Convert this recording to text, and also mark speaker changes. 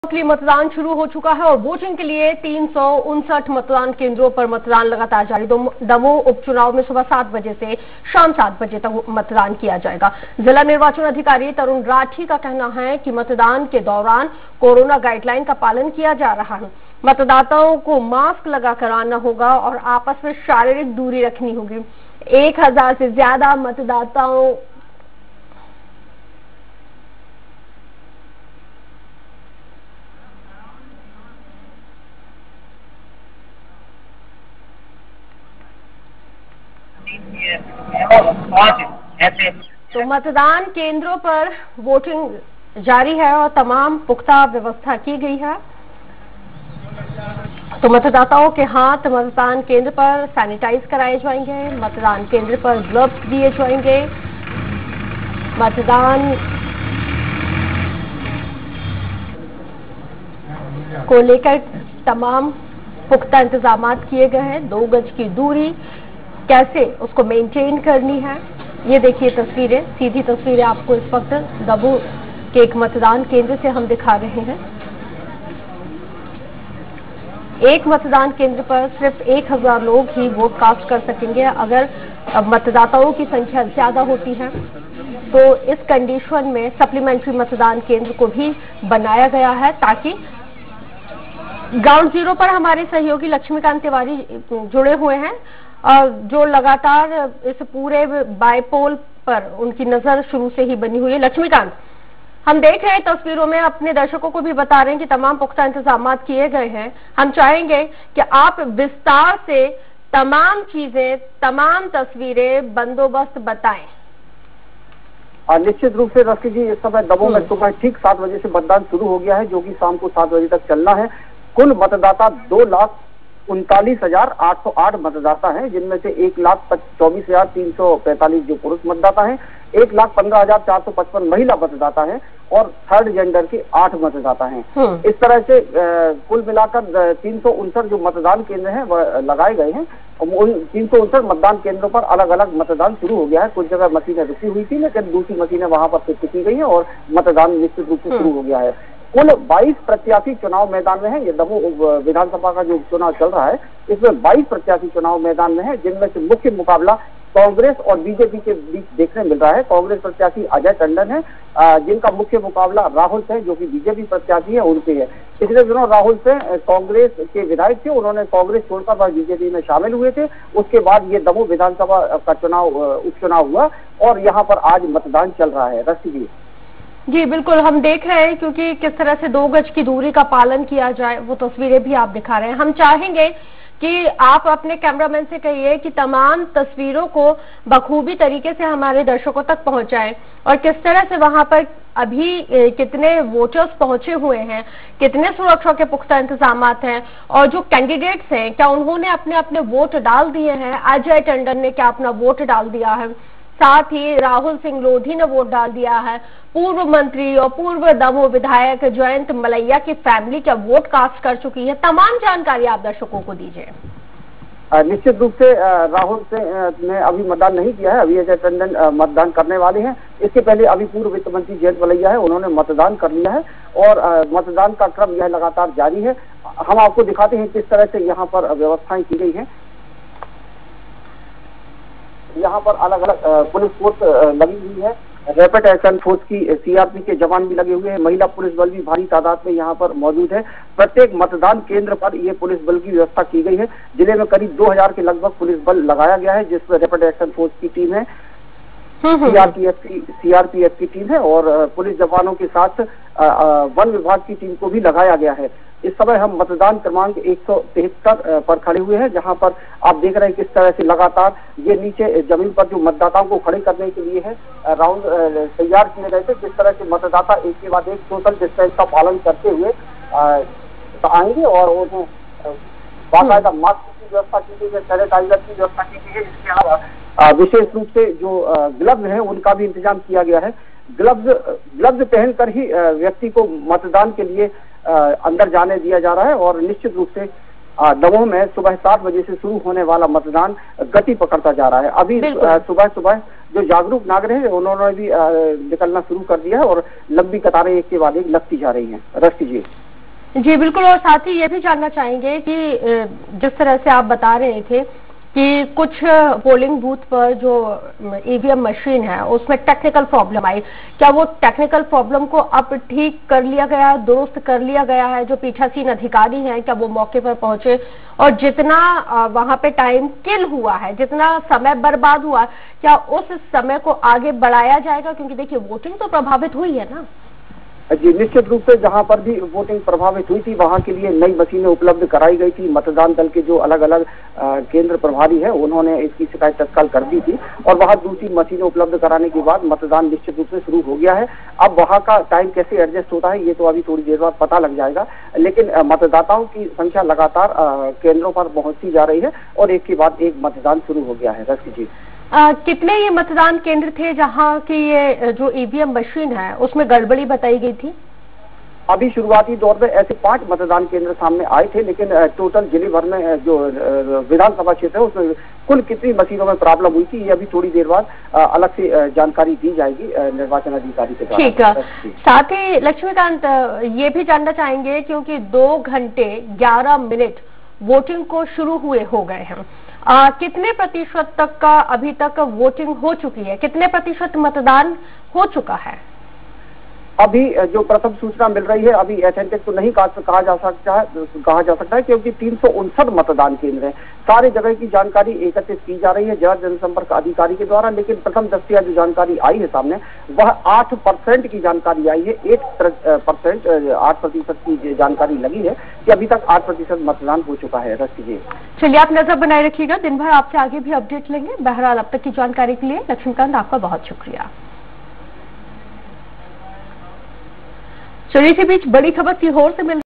Speaker 1: लिए मतदान शुरू हो चुका है और वोटिंग के लिए 359 मतदान केंद्रों पर मतदान लगातार जारी। दमोह उपचुनाव में सुबह 7 बजे से शाम 7 बजे तक मतदान किया जाएगा। जिला निर्वाचन अधिकारी तरुण राठी का कहना है कि मतदान के दौरान कोरोना गाइडलाइन का पालन किया जा रहा है। मतदाताओं को मास्क लगाकर आना होगा और आपस में शारीरिक दूरी रखनी होगी। 1000 से ज्यादा मतदाताओं तो मतदान केंद्रों पर वोटिंग जारी है और तमाम पुख्ता व्यवस्था की गई है। तो मतदाताओं के हाथ मतदान केंद्र पर सैनिटाइज कराए जाएंगे, मतदान केंद्र पर ग्लव्स दिए जाएंगे। मतदान को लेकर तमाम पुख्ता इंतजाम किए गए हैं। 2 गज की दूरी कैसे उसको मेंटेन करनी है, ये देखिए तस्वीरें, सीधी तस्वीरें आपको इस वक्त दमोह के एक मतदान केंद्र से हम दिखा रहे हैं। एक मतदान केंद्र पर सिर्फ 1000 लोग ही वोट कास्ट कर सकेंगे। अगर मतदाताओं की संख्या ज्यादा होती है तो इस कंडीशन में सप्लीमेंट्री मतदान केंद्र को भी बनाया गया है, ताकि ग्राउंड जीरो पर हमारे सहयोगी लक्ष्मीकांत तिवारी जुड़े हुए हैं और जो लगातार इस पूरे बायपोल पर उनकी नजर शुरू से ही बनी हुई है। लक्ष्मीकांत, हम देख रहे हैं तस्वीरों में, अपने दर्शकों को भी बता रहे हैं कि तमाम पुख्ता इंतजाम किए गए हैं। हम चाहेंगे कि आप विस्तार से तमाम चीजें, तमाम तस्वीरें, बंदोबस्त बताएं।
Speaker 2: निश्चित रूप से रस्की जी, इस समय दमोह में सुबह ठीक 7 बजे से मतदान शुरू हो गया है, जो कि शाम को 7 बजे तक चलना है। कुल मतदाता 2,39,808 मतदाता हैं, जिनमें से 1,24,345 जो पुरुष मतदाता हैं, 1,15,455 महिला मतदाता हैं और थर्ड जेंडर के 8 मतदाता हैं। इस तरह से कुल मिलाकर 359 जो मतदान केंद्र हैं वह लगाए गए हैं। उन 359 मतदान केंद्रों पर अलग अलग मतदान शुरू हो गया है। कुछ जगह मशीनें रुकी हुई थी, लेकिन दूसरी मशीनें वहां पर फिट की गई हैं और मतदान निश्चित रूप से शुरू हो गया है। कुल 22 प्रत्याशी चुनाव मैदान में है। ये दमोह विधानसभा का जो चुनाव चल रहा है, इसमें 22 प्रत्याशी चुनाव मैदान में है, जिनमें से मुख्य मुकाबला कांग्रेस और बीजेपी के बीच देखने मिल रहा है। कांग्रेस प्रत्याशी अजय टंडन है, जिनका मुख्य मुकाबला राहुल से, जो कि बीजेपी प्रत्याशी है, उनसे है। पिछले दिनों राहुल से कांग्रेस के विधायक थे, उन्होंने कांग्रेस छोड़कर वह बीजेपी में शामिल हुए थे। उसके बाद ये दमोह विधानसभा का उपचुनाव हुआ और यहाँ पर आज मतदान चल रहा है। रस्सी
Speaker 1: जी बिल्कुल, हम देख रहे हैं क्योंकि किस तरह से 2 गज की दूरी का पालन किया जाए, वो तस्वीरें भी आप दिखा रहे हैं। हम चाहेंगे कि आप अपने कैमरामैन से कहिए कि तमाम तस्वीरों को बखूबी तरीके से हमारे दर्शकों तक पहुंचाएं और किस तरह से वहां पर अभी कितने वोटर्स पहुंचे हुए हैं, कितने सुरक्षा के पुख्ता इंतजाम हैं और जो कैंडिडेट्स हैं क्या उन्होंने अपने अपने वोट डाल दिए हैं। अजय टंडन ने क्या अपना वोट डाल दिया है, साथ ही राहुल सिंह लोधी ने वोट डाल दिया है। पूर्व मंत्री और पूर्व दमोह विधायक जयंत मलैया की फैमिली क्या वोट कास्ट कर चुकी है। तमाम जानकारी आप दर्शकों को दीजिए।
Speaker 2: निश्चित रूप से राहुल से ने अभी मतदान नहीं किया है, अभी अजय टंडन मतदान करने वाले हैं। इसके पहले अभी पूर्व वित्त मंत्री जयंत मलैया है, उन्होंने मतदान कर लिया है और मतदान का क्रम यह लगातार जारी है। हम आपको दिखाते हैं किस तरह से यहाँ पर व्यवस्थाएं की गई हैं। यहाँ पर अलग अलग पुलिस फोर्स लगी हुई है, रैपिड एक्शन फोर्स की सीआरपी के जवान भी लगे हुए हैं, महिला पुलिस बल भी भारी तादाद में यहाँ पर मौजूद है। प्रत्येक मतदान केंद्र पर ये पुलिस बल की व्यवस्था की गई है। जिले में करीब 2000 के लगभग पुलिस बल लगाया गया है, जिसमें रैपिड एक्शन फोर्स की टीम है, सीआरपीएफ की टीम है और पुलिस जवानों के साथ वन विभाग की टीम को भी लगाया गया है। इस समय हम मतदान क्रमांक 173 पर खड़े हुए हैं, जहां पर आप देख रहे हैं किस तरह से लगातार ये नीचे जमीन पर जो मतदाताओं को खड़े करने के लिए है राउंड तैयार किए गए थे। जिस तरह से मतदाता एक के बाद एक सोशल डिस्टेंस का पालन करते हुए आएंगे और उन्हें बाकायदा मास्क की व्यवस्था की गई है, सैनिटाइजर की व्यवस्था की गई है। इसके अलावा विशेष रूप से जो ग्लव्स हैं उनका भी इंतजाम किया गया है। ग्लव्स पहनकर ही व्यक्ति को मतदान के लिए अंदर जाने दिया जा रहा है और निश्चित रूप से दमोह में सुबह 7 बजे से शुरू होने वाला मतदान गति पकड़ता जा रहा है। अभी सुबह सुबह जो जागरूक नागरिक हैं उन्होंने भी निकलना शुरू कर दिया है और लंबी कतारें एक के बाद एक लगती जा रही हैं। रस्ती जी।
Speaker 1: जी बिल्कुल, और साथ ही ये भी जानना चाहेंगे कि जिस तरह से आप बता रहे थे कि कुछ पोलिंग बूथ पर जो ईवीएम मशीन है उसमें टेक्निकल प्रॉब्लम आई, क्या वो टेक्निकल प्रॉब्लम को अब ठीक कर लिया गया है, दुरुस्त कर लिया गया है? जो पीठासीन अधिकारी हैं क्या वो मौके पर पहुंचे, और जितना वहां पे टाइम किल हुआ है, जितना समय बर्बाद हुआ, क्या उस समय को आगे बढ़ाया जाएगा? क्योंकि देखिए वोटिंग तो प्रभावित हुई है ना।
Speaker 2: जी निश्चित रूप से जहां पर भी वोटिंग प्रभावित हुई थी वहां के लिए नई मशीनें उपलब्ध कराई गई थी। मतदान दल के जो अलग अलग केंद्र प्रभारी हैं उन्होंने इसकी शिकायत तत्काल कर दी थी और वहां दूसरी मशीनें उपलब्ध कराने के बाद मतदान निश्चित रूप से शुरू हो गया है। अब वहां का टाइम कैसे एडजस्ट होता है ये तो अभी थोड़ी देर बाद पता लग जाएगा, लेकिन मतदाताओं की संख्या लगातार केंद्रों पर पहुंचती जा रही है और एक के बाद एक मतदान शुरू हो गया है। रश्मि जी,
Speaker 1: कितने ये मतदान केंद्र थे जहां की ये जो ईवीएम मशीन है उसमें गड़बड़ी बताई गई थी?
Speaker 2: अभी शुरुआती दौर में ऐसे 5 मतदान केंद्र सामने आए थे, लेकिन टोटल जिले भर में जो विधानसभा क्षेत्र है उसमें कुल कितनी मशीनों में प्रॉब्लम हुई थी ये अभी थोड़ी देर बाद अलग से जानकारी दी जाएगी निर्वाचन अधिकारी के द्वारा।
Speaker 1: ठीक है। साथ ही लक्ष्मीकांत ये भी जानना चाहेंगे क्योंकि 2 घंटे 11 मिनट वोटिंग को शुरू हुए हो गए हैं, कितने प्रतिशत तक का अभी तक वोटिंग हो चुकी है, कितने प्रतिशत मतदान हो चुका है?
Speaker 2: अभी जो प्रथम सूचना मिल रही है अभी एथेंटिक तो नहीं कहा जा सकता है क्योंकि 359 मतदान केंद्र हैं। सारे जगह की जानकारी एकत्रित की जा रही है जिला जनसंपर्क अधिकारी के द्वारा, लेकिन प्रथम दस्तिया जो जानकारी आई है सामने वह 8% की जानकारी आई है। 8% की जानकारी लगी है कि अभी तक 8% मतदान हो चुका है। रश्मि,
Speaker 1: चलिए आप नजर बनाए रखिएगा, दिन भर आपसे आगे भी अपडेट लेंगे। बहरहाल अब तक की जानकारी के लिए लक्ष्मीकांत आपका बहुत शुक्रिया। चलिए इसी बीच बड़ी खबर सीहोर से मिल